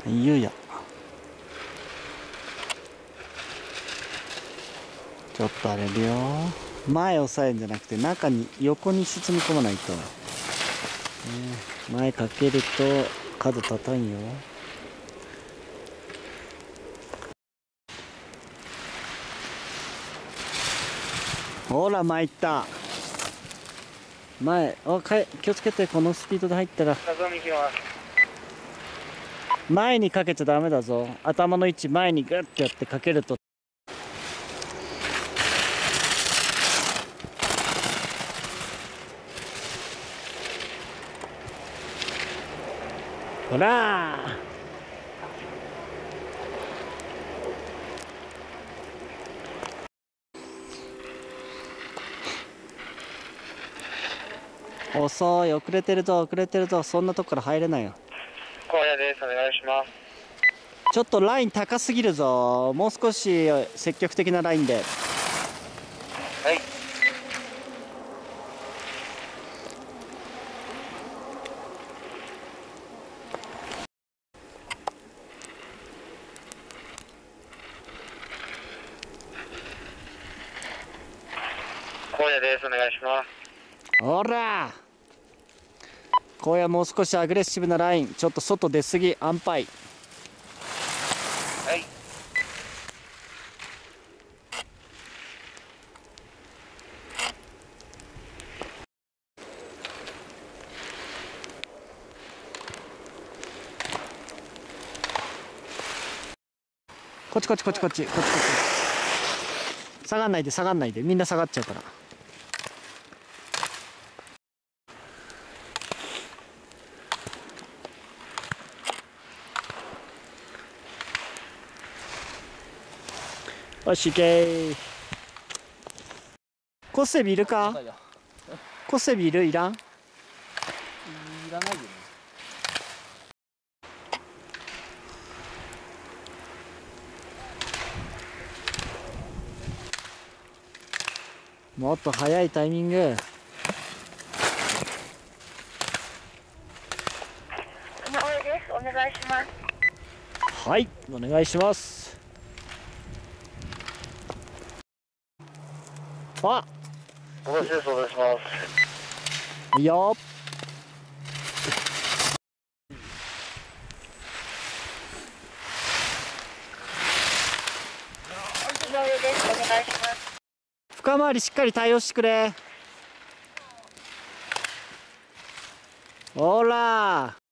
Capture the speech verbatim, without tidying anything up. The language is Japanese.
ゆうや。ちょっと荒れるよ。前押さえるんじゃなくて中に横に沈み込まないと、ね、前かけると角立たんよ。ほら前行った。前あかい気をつけて。このスピードで入ったら前にかけちゃダメだぞ。頭の位置前にグッてやってかけると、ほら遅い。遅れてるぞ遅れてるぞ。そんなとこから入れないよ。 荒野です。お願いします。 ちょっとライン高すぎるぞ。もう少し積極的なラインで。 はい。荒野です。お願いします。 ほら荒野、もう少しアグレッシブなライン。ちょっと外出すぎ。安牌。 はい。 こっちこっちこっちこっちこっちこっち。下がんないで下がんないで。みんな下がっちゃうから。よし、いけー。コッセビいるか？コッセビいる？いらん？いらないよね。 もっと早いタイミング。 お願いします。 はい、お願いします。あ、 私です。お願いします。 いいよ。 井上です。お願いします。 深回りしっかり対応してくれ。ほら